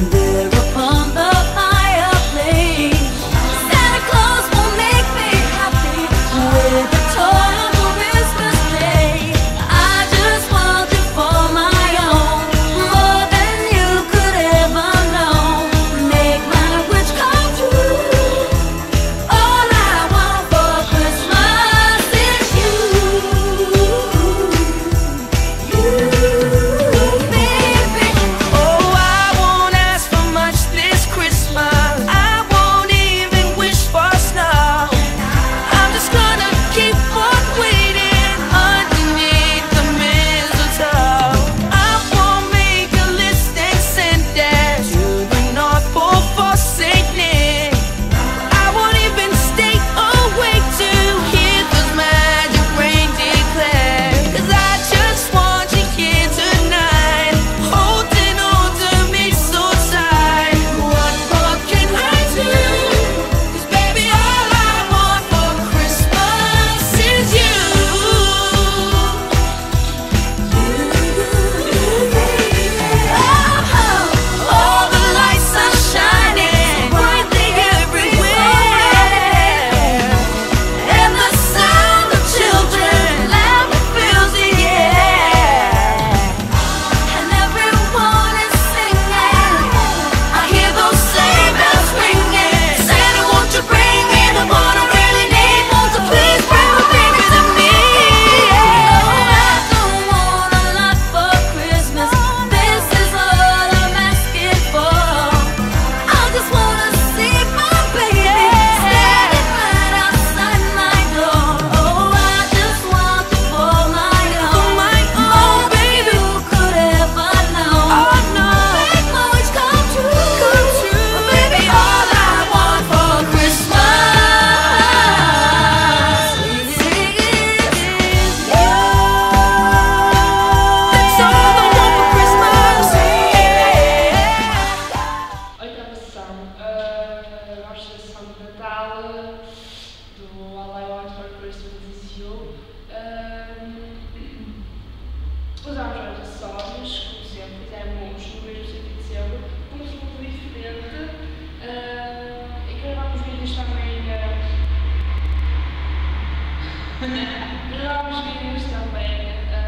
Gravámos vídeos também,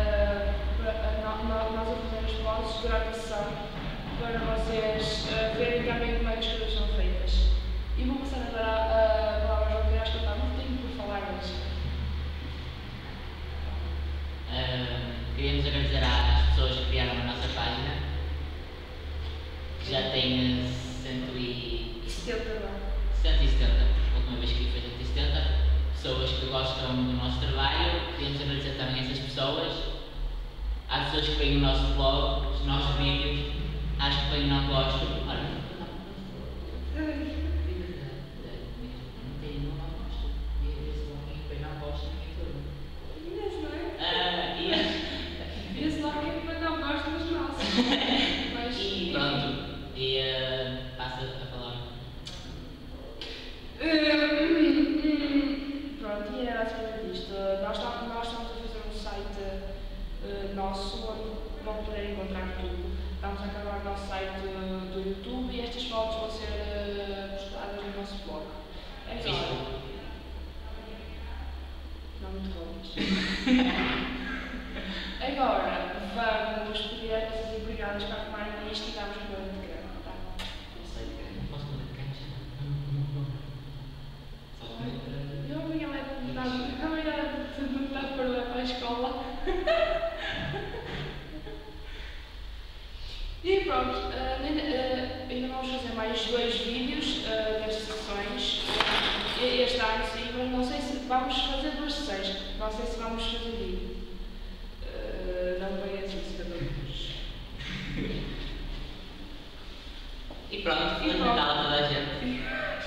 nós a fazer as fotos durante a sessão, para vocês verem também como é que as coisas são feitas. E vou passar agora a palavra ao João, que acho que ele está muito tempo por falar hoje. Queríamos agradecer às pessoas que criaram a nossa página, que já tem 170, a última vez que vi foi 170. Pessoas que gostam do nosso trabalho, queremos agradecer também a essas pessoas. Há pessoas que veem o nosso blog, os nossos vídeos, acho que bem não gostam. Olha, não gosto. E esse login bem não gosta, ninguém tudo. Esse login bem não gosta dos nossos. E pronto, passa a palavra. Pronto, e era basicamente isto. Nós estamos a fazer um site nosso onde vão poder encontrar tudo. Estamos a acabar o nosso site do YouTube e estas fotos vão ser postadas no nosso blog. Agora, não me interrompas. Agora vamos pedir às nossas empregadas para arrumarem isto e damos um banho de grama, tá? Não sei, não posso comer de cancha. Eu obrigada de me dar para levar para a escola. E pronto, ainda vamos fazer mais 2 vídeos das sessões este ano, sim, mas não sei se vamos fazer 2 sessões, não sei se vamos fazer vídeo. Não bem assim, se E pronto, Feliz Natal a toda a gente.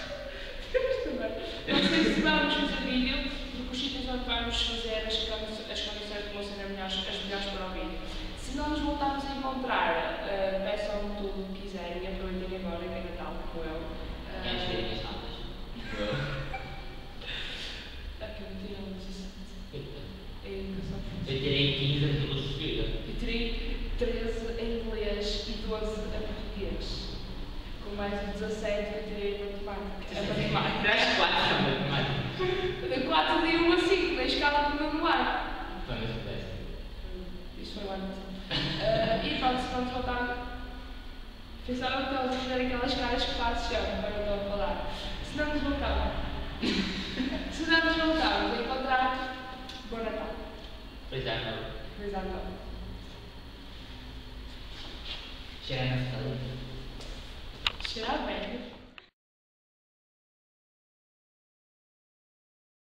Não sei se vamos fazer vídeo, porque os sítios onde vamos fazer as condições vão ser as melhores para o vídeo. Se não nos voltarmos a encontrar, peçam tudo o que quiserem e aproveitem agora, que é Natal, como eu. Queres ver as notas? Aqui eu tirei um 17. Eu tirei 15 em filosofia. Eu tirei 13 em inglês e 12 em português. mais de 17 que eu tirei matemática. É matemática. Traz 4 a matemática. De 4 de 1 a 5, na escala do meu ano. Então, Isso foi o ano. E pronto, se vamos voltar. Pensava que elas iam fazer aquelas caras que fazes sempre para não falar. Se não nos voltamos. Se não nos voltamos a encontrar. Bom Natal. Pois é, não. Feliz Ano Novo. Cheira a nossa Cheirar bem.